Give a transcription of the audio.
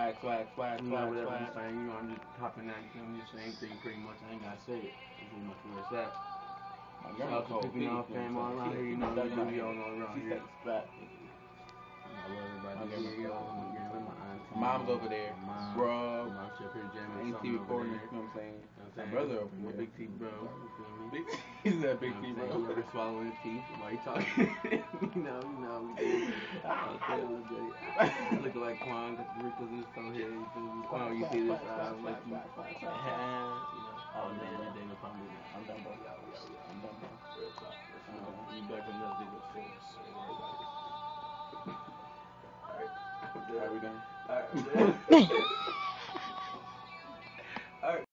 You know, whatever I'm saying, you know, I'm just popping that, you know, the same thing pretty much. I ain't gotta say it. That's pretty much where it's at. Shout out to people, you know, fam all around here, you know, we all know around here. I love everybody here, you know, my auntie. Mom's over there, bro. Mom's up here jamming Ain't something over recording, there. you know what I'm saying? My brother over my there. big teeth bro. Big he's that big teeth, You bro. ever swallow his teeth while you talking? you know, looking like Quan, got the wrinkles in his toe here. You feel me? Quan, you see this? Like you know. Oh man, that day will probably not. I'm done, bro. I'm done, bro. Real talk. You back with another video soon. Don't worry about it. Alright. How we doing? Alright.